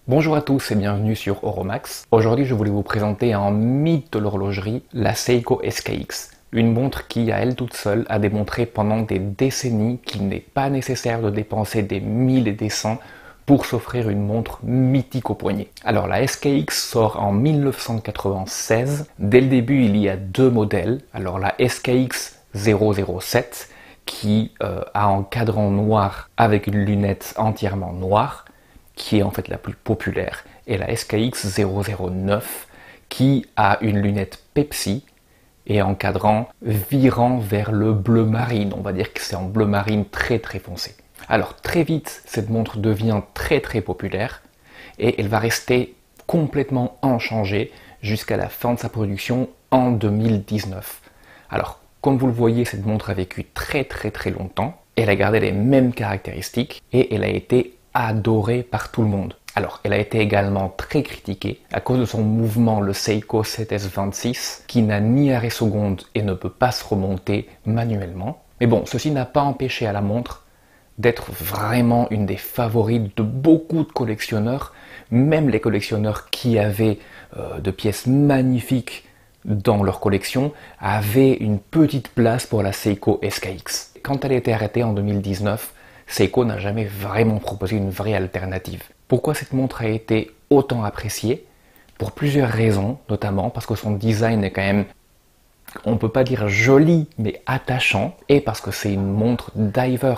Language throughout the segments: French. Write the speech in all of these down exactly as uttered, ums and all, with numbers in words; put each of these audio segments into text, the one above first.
Bonjour à tous et bienvenue sur Oromax. Aujourd'hui, je voulais vous présenter un mythe de l'horlogerie, la Seiko S K X. Une montre qui, à elle toute seule, a démontré pendant des décennies qu'il n'est pas nécessaire de dépenser des mille et des cents pour s'offrir une montre mythique au poignet. Alors la S K X sort en mille neuf cent quatre-vingt-seize. Dès le début, il y a deux modèles. Alors la S K X zéro zéro sept qui euh, a un cadran noir avec une lunette entièrement noire, qui est en fait la plus populaire, et la S K X zéro zéro neuf qui a une lunette Pepsi et un cadran virant vers le bleu marine. On va dire que c'est en bleu marine très très foncé. Alors très vite, cette montre devient très très populaire et elle va rester complètement inchangée jusqu'à la fin de sa production en deux mille dix-neuf. Alors, comme vous le voyez, cette montre a vécu très très très longtemps. Elle a gardé les mêmes caractéristiques et elle a été adorée par tout le monde. Alors, elle a été également très critiquée à cause de son mouvement, le Seiko sept S vingt-six, qui n'a ni arrêt seconde et ne peut pas se remonter manuellement. Mais bon, ceci n'a pas empêché à la montre d'être vraiment une des favorites de beaucoup de collectionneurs, même les collectionneurs qui avaient euh, de pièces magnifiques dans leur collection avaient une petite place pour la Seiko S K X. Quand elle a été arrêtée en deux mille dix-neuf, Seiko n'a jamais vraiment proposé une vraie alternative. Pourquoi cette montre a été autant appréciée? Pour plusieurs raisons, notamment parce que son design est quand même, on ne peut pas dire joli, mais attachant, et parce que c'est une montre divers.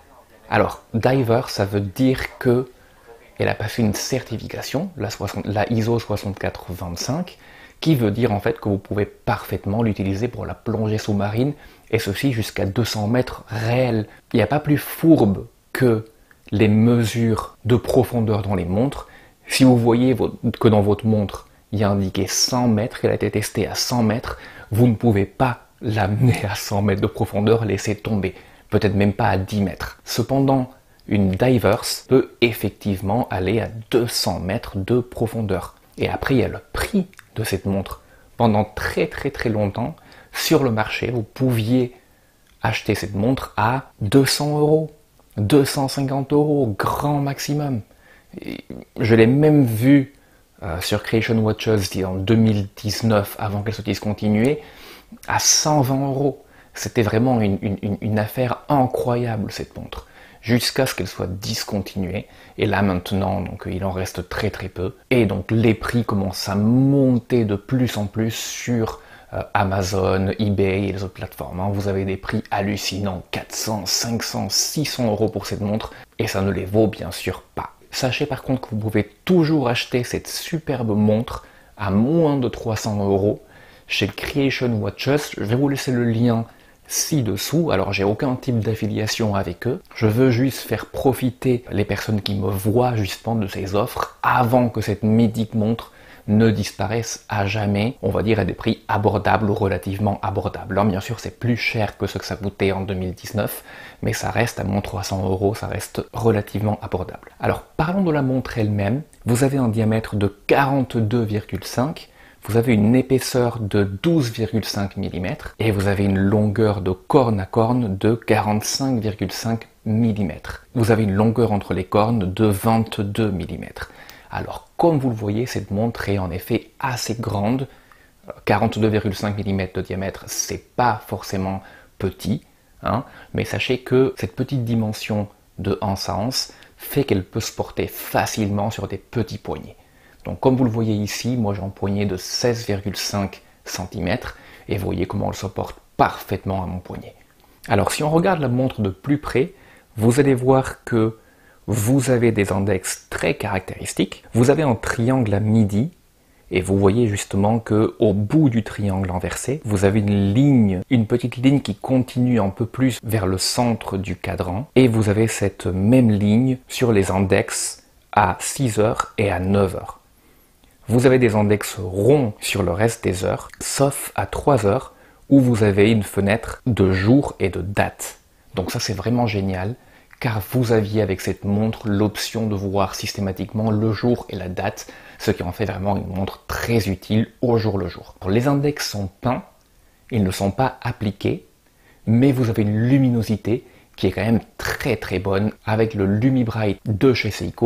Alors, diver, ça veut dire que elle a passé une certification, la, soixante, la I S O soixante-quatre vingt-cinq, qui veut dire en fait que vous pouvez parfaitement l'utiliser pour la plongée sous-marine, et ceci jusqu'à deux cents mètres réels. Il n'y a pas plus fourbe que les mesures de profondeur dans les montres. Si vous voyez que dans votre montre, il y a indiqué cent mètres, qu'elle a été testée à cent mètres, vous ne pouvez pas l'amener à cent mètres de profondeur, laisser tomber. Peut-être même pas à dix mètres. Cependant, une divers peut effectivement aller à deux cents mètres de profondeur. Et après, il y a le prix de cette montre. Pendant très très très longtemps, sur le marché, vous pouviez acheter cette montre à deux cents euros, deux cent cinquante euros, grand maximum. Et je l'ai même vu euh, sur Creation Watches en deux mille dix-neuf, avant qu'elle soit discontinuée, à cent vingt euros. C'était vraiment une, une, une affaire incroyable cette montre, jusqu'à ce qu'elle soit discontinuée. Et là maintenant, donc, il en reste très très peu. Et donc les prix commencent à monter de plus en plus sur euh, Amazon, eBay et les autres plateformes. Hein. Vous avez des prix hallucinants, quatre cents, cinq cents, six cents euros pour cette montre, et ça ne les vaut bien sûr pas. Sachez par contre que vous pouvez toujours acheter cette superbe montre à moins de trois cents euros chez Creation Watches. Je vais vous laisser le lien ci-dessous. Alors j'ai aucun type d'affiliation avec eux, je veux juste faire profiter les personnes qui me voient justement de ces offres avant que cette mythique montre ne disparaisse à jamais, on va dire à des prix abordables ou relativement abordables. Alors bien sûr c'est plus cher que ce que ça coûtait en deux mille dix-neuf, mais ça reste à moins trois cents euros, ça reste relativement abordable. Alors parlons de la montre elle-même. Vous avez un diamètre de quarante-deux virgule cinq, vous avez une épaisseur de douze virgule cinq millimètres et vous avez une longueur de corne à corne de quarante-cinq virgule cinq millimètres. Vous avez une longueur entre les cornes de vingt-deux millimètres. Alors, comme vous le voyez, cette montre est en effet assez grande. quarante-deux virgule cinq millimètres de diamètre, c'est pas forcément petit, hein, mais sachez que cette petite dimension de once à once fait qu'elle peut se porter facilement sur des petits poignets. Donc comme vous le voyez ici, moi j'ai un poignet de seize virgule cinq centimètres et vous voyez comment elle se porte parfaitement à mon poignet. Alors si on regarde la montre de plus près, vous allez voir que vous avez des index très caractéristiques. Vous avez un triangle à midi et vous voyez justement que au bout du triangle inversé, vous avez une ligne, une petite ligne qui continue un peu plus vers le centre du cadran et vous avez cette même ligne sur les index à six heures et à neuf heures. Vous avez des index ronds sur le reste des heures, sauf à trois heures où vous avez une fenêtre de jour et de date. Donc ça c'est vraiment génial, car vous aviez avec cette montre l'option de voir systématiquement le jour et la date, ce qui en fait vraiment une montre très utile au jour le jour. Les index sont peints, ils ne sont pas appliqués, mais vous avez une luminosité qui est quand même très très bonne avec le LumiBright de chez Seiko,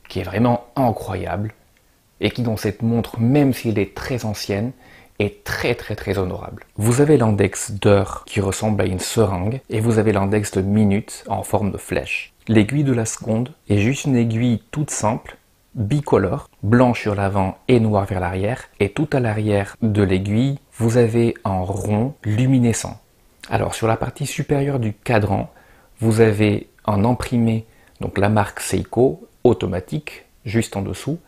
qui est vraiment incroyable et qui dans cette montre, même s'il est très ancienne, est très très très honorable. Vous avez l'index d'heure qui ressemble à une seringue et vous avez l'index de minutes en forme de flèche. L'aiguille de la seconde est juste une aiguille toute simple, bicolore, blanche sur l'avant et noire vers l'arrière, et tout à l'arrière de l'aiguille, vous avez un rond luminescent. Alors sur la partie supérieure du cadran, vous avez un imprimé, donc la marque Seiko, automatique, juste en dessous.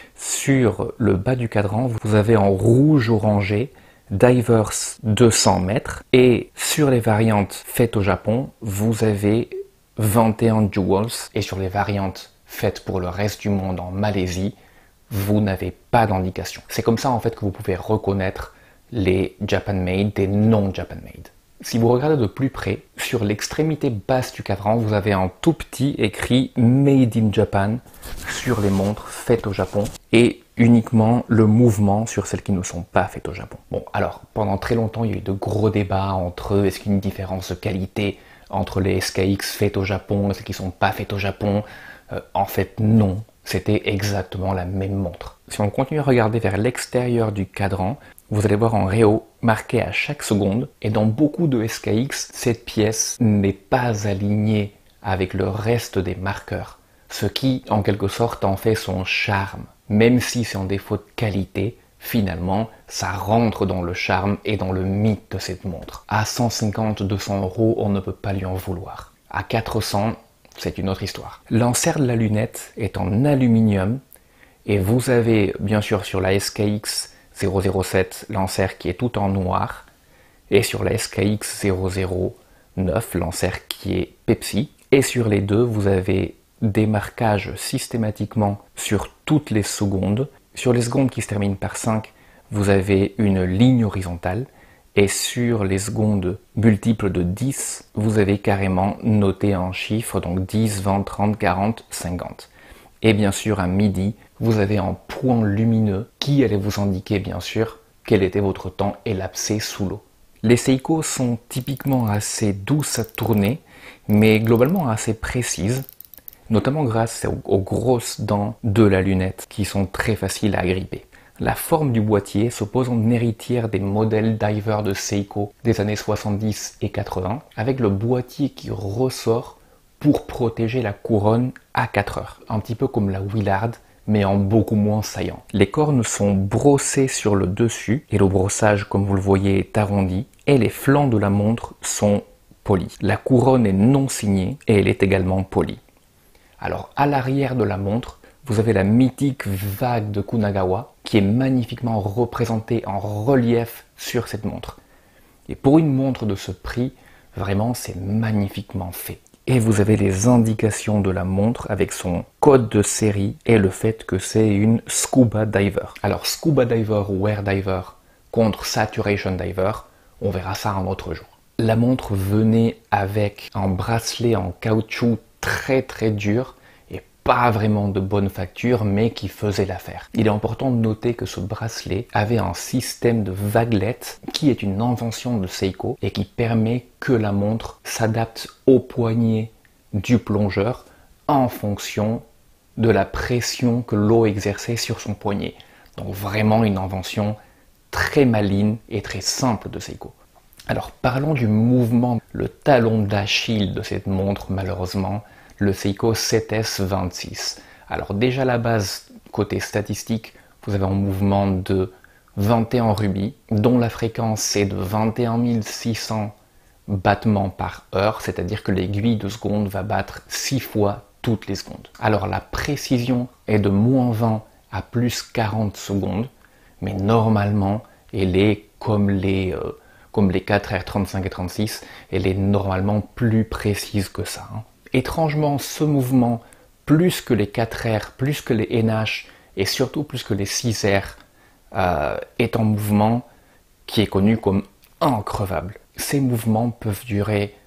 Sur le bas du cadran, vous avez en rouge orangé Divers deux cents mètres, et sur les variantes faites au Japon, vous avez vingt et un jewels, et sur les variantes faites pour le reste du monde en Malaisie, vous n'avez pas d'indication. C'est comme ça en fait que vous pouvez reconnaître les Japan Made des non Japan Made. Si vous regardez de plus près, sur l'extrémité basse du cadran, vous avez un tout petit écrit Made in Japan sur les montres faites au Japon et uniquement le mouvement sur celles qui ne sont pas faites au Japon. Bon, alors, pendant très longtemps, il y a eu de gros débats entre eux. Est-ce qu'il y a une différence de qualité entre les S K X faites au Japon et celles qui ne sont pas faites au Japon? euh, En fait, non. C'était exactement la même montre. Si on continue à regarder vers l'extérieur du cadran, vous allez voir un réo marqué à chaque seconde, et dans beaucoup de S K X, cette pièce n'est pas alignée avec le reste des marqueurs, ce qui, en quelque sorte, en fait son charme. Même si c'est un défaut de qualité, finalement, ça rentre dans le charme et dans le mythe de cette montre. À cent cinquante à deux cents euros, on ne peut pas lui en vouloir. À quatre cents, c'est une autre histoire. L'insert de la lunette est en aluminium, et vous avez, bien sûr, sur la S K X zéro zéro sept, l'insert qui est tout en noir, et sur la S K X zéro zéro neuf, l'insert qui est Pepsi. Et sur les deux, vous avez des marquages systématiquement sur toutes les secondes. Sur les secondes qui se terminent par cinq, vous avez une ligne horizontale, et sur les secondes multiples de dix, vous avez carrément noté un chiffre, donc dix, vingt, trente, quarante, cinquante. Et bien sûr, à midi, vous avez un point lumineux qui allait vous indiquer, bien sûr, quel était votre temps élapsé sous l'eau. Les Seiko sont typiquement assez douces à tourner, mais globalement assez précises, notamment grâce aux grosses dents de la lunette qui sont très faciles à agripper. La forme du boîtier s'oppose en héritière des modèles diver de Seiko des années soixante-dix et quatre-vingts, avec le boîtier qui ressort pour protéger la couronne à quatre heures, un petit peu comme la Willard, mais en beaucoup moins saillant. Les cornes sont brossées sur le dessus, et le brossage, comme vous le voyez, est arrondi, et les flancs de la montre sont polis. La couronne est non signée, et elle est également polie. Alors, à l'arrière de la montre, vous avez la mythique vague de Kunagawa, qui est magnifiquement représentée en relief sur cette montre. Et pour une montre de ce prix, vraiment, c'est magnifiquement fait. Et vous avez les indications de la montre avec son code de série et le fait que c'est une Scuba Diver. Alors Scuba Diver ou Air Diver contre Saturation Diver, on verra ça un autre jour. La montre venait avec un bracelet en caoutchouc très très dur et pas vraiment de bonne facture, mais qui faisait l'affaire. Il est important de noter que ce bracelet avait un système de vaguelettes qui est une invention de Seiko et qui permet que la montre s'adapte au poignet du plongeur en fonction de la pression que l'eau exerçait sur son poignet. Donc vraiment une invention très maligne et très simple de Seiko. Alors parlons du mouvement, le talon d'Achille de cette montre, malheureusement, le Seiko sept S vingt-six. Alors déjà à la base, côté statistique, vous avez un mouvement de vingt et un rubis, dont la fréquence est de vingt et un mille six cents battements par heure, c'est-à-dire que l'aiguille de seconde va battre six fois toutes les secondes. Alors la précision est de moins vingt à plus quarante secondes, mais normalement, elle est comme les, euh, comme les quatre R trente-cinq et trente-six, elle est normalement plus précise que ça. Hein. Étrangement, ce mouvement, plus que les quatre R, plus que les N H, et surtout plus que les six R, euh, est un mouvement qui est connu comme increvable. Ces mouvements peuvent durer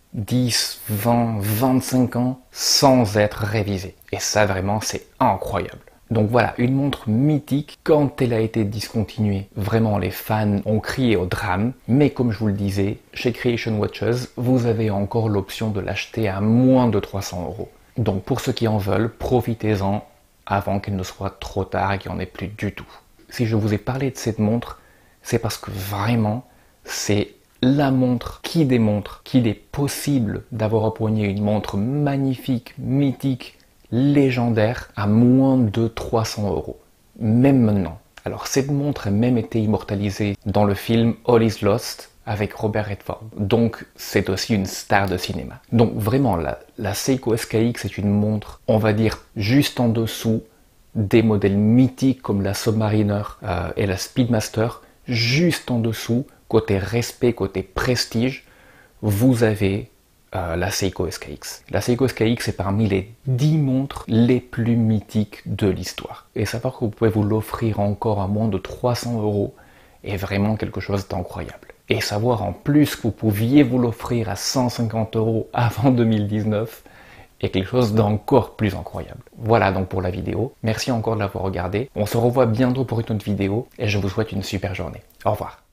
dix, vingt, vingt-cinq ans sans être révisés. Et ça, vraiment, c'est incroyable. Donc voilà, une montre mythique. Quand elle a été discontinuée, vraiment les fans ont crié au drame. Mais comme je vous le disais, chez Creation Watches, vous avez encore l'option de l'acheter à moins de trois cents euros. Donc pour ceux qui en veulent, profitez-en. avant qu'il ne soit trop tard et qu'il n'y en ait plus du tout. Si je vous ai parlé de cette montre, c'est parce que vraiment, c'est la montre qui démontre qu'il est possible d'avoir au poignet une montre magnifique, mythique, légendaire à moins de trois cents euros. Même maintenant. Alors cette montre a même été immortalisée dans le film All is Lost avec Robert Redford. Donc c'est aussi une star de cinéma. Donc vraiment, la, la Seiko S K X est une montre, on va dire, juste en dessous des modèles mythiques comme la Submariner euh, et la Speedmaster. Juste en dessous, côté respect, côté prestige, vous avez euh, la Seiko S K X. La Seiko S K X est parmi les dix montres les plus mythiques de l'histoire. Et savoir que vous pouvez vous l'offrir encore à moins de trois cents euros est vraiment quelque chose d'incroyable. Et savoir en plus que vous pouviez vous l'offrir à cent cinquante euros avant deux mille dix-neuf est quelque chose d'encore plus incroyable. Voilà donc pour la vidéo. Merci encore de l'avoir regardé. On se revoit bientôt pour une autre vidéo et je vous souhaite une super journée. Au revoir.